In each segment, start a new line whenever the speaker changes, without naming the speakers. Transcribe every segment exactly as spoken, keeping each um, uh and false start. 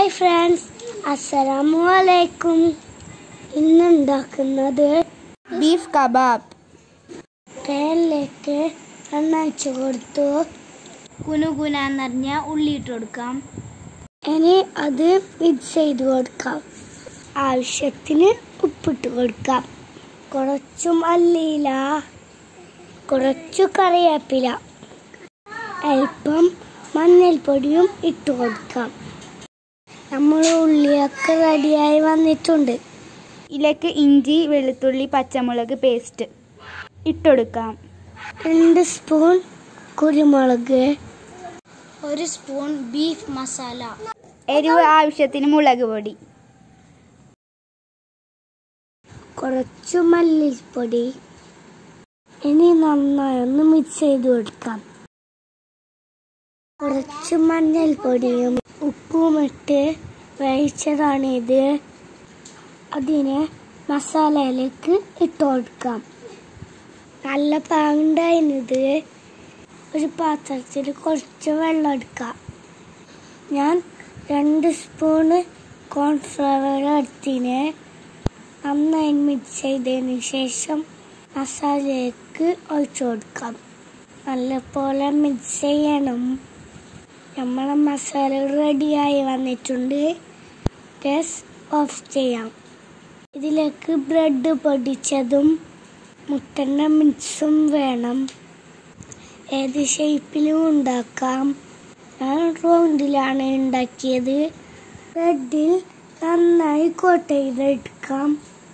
Hi friends, അസ്സലാമു അലൈക്കും. ഇന്ന് ഉണ്ടാക്കുന്നത്
ബീഫ് കബാബ്.
പാനിലേക്ക് എണ്ണ ഒഴിച്ച് കൊടുത്തു.
കുനുകുന നിറഞ്ഞ ഉള്ളി ഇട്ട് കൊടുക്കാം.
ഇനി അത് മിക്സ് ചെയ്ത് കൊടുക്കാം. ആവശ്യത്തിന് ഉപ്പിട്ട് കൊടുക്കാം. കുറച്ചു മല്ലിയില, കുറച്ചു കറിവേപ്പില, അല്പം മഞ്ഞൾപ്പൊടിയും ഇട്ട് കൊടുക്കാം. നമ്മൾ ഉള്ളിയൊക്കെ റെഡിയായി വന്നിട്ടുണ്ട്.
ഇതിലേക്ക് ഇഞ്ചി, വെളുത്തുള്ളി, പച്ചമുളക് പേസ്റ്റ് ഇട്ടുകൊടുക്കാം.
രണ്ട് സ്പൂൺ കുരുമുളക്, ഒരു സ്പൂൺ ബീഫ് മസാല,
എരിവ് ആവശ്യത്തിന് മുളക് പൊടി,
കുറച്ചു മല്ലിപ്പൊടി. ഇനി നന്നായി ഒന്ന് മിക്സ് ചെയ്ത് കൊടുക്കാം. കുറച്ച് മഞ്ഞൾപ്പൊടിയും ഉപ്പും ഇട്ട് വേവിച്ചതാണിത്. അതിനെ മസാലയിലേക്ക് ഇട്ട് കൊടുക്കാം. നല്ല പാങ്ങുണ്ടായിരുന്നത്. ഒരു പാത്രത്തിൽ കുറച്ച് വെള്ളം എടുക്കാം. ഞാൻ രണ്ട് സ്പൂണ് കോൺഫ്ലവർ എടുത്തിന്. നന്നായി മിക്സ് ചെയ്തതിന് ശേഷം മസാലയ്ക്ക് ഒഴിച്ചു കൊടുക്കാം. നല്ലപോലെ മിക്സ് ചെയ്യണം. നമ്മളെ മസാല റെഡിയായി വന്നിട്ടുണ്ട്. ഗ്യാസ് ഓഫ് ചെയ്യാം. ഇതിലേക്ക് ബ്രെഡ് പൊടിച്ചതും മുട്ടൻ്റെ മിക്സും വേണം. ഏത് ഷേപ്പിലും ഉണ്ടാക്കാം. ഞാൻ റൗണ്ടിലാണ് ഉണ്ടാക്കിയത്. ബ്രെഡിൽ നന്നായി കോട്ട് ചെയ്തെടുക്കാം.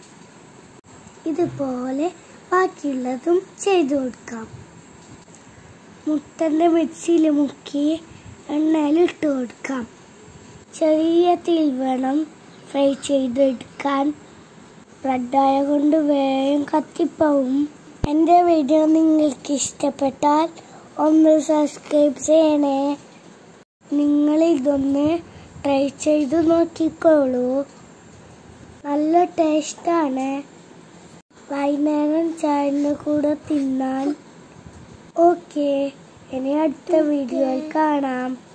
ഇതുപോലെ ബാക്കിയുള്ളതും ചെയ്തു കൊടുക്കാം. മുട്ടൻ്റെ മിക്സിയിൽ മുക്കി എണ്ണയിൽ ഇട്ട് കൊടുക്കാം. ചെറിയ തീയിൽ വേണം ഫ്രൈ ചെയ്തെടുക്കാൻ. ബ്രെഡായ കൊണ്ട് വേഗം കത്തിപ്പോവും. എൻ്റെ വീഡിയോ നിങ്ങൾക്ക് ഇഷ്ടപ്പെട്ടാൽ ഒന്ന് സബ്സ്ക്രൈബ് ചെയ്യണേ. നിങ്ങളിതൊന്ന് ട്രൈ ചെയ്ത് നോക്കിക്കോളൂ. നല്ല ടേസ്റ്റാണ്. വൈകുന്നേരം ചായൻ്റെ കൂടെ തിന്നാൻ. ഓക്കെ, ഇനി അടുത്ത വീഡിയോയിൽ കാണാം.